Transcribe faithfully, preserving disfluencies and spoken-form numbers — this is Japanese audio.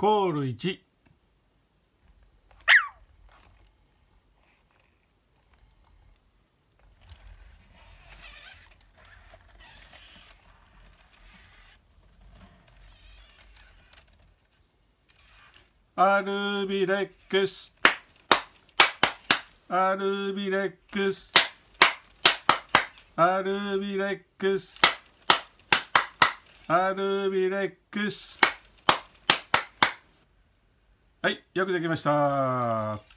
コールいち。アルビレックスアルビレックスアルビレックスアルビレックス。はい、よくできました。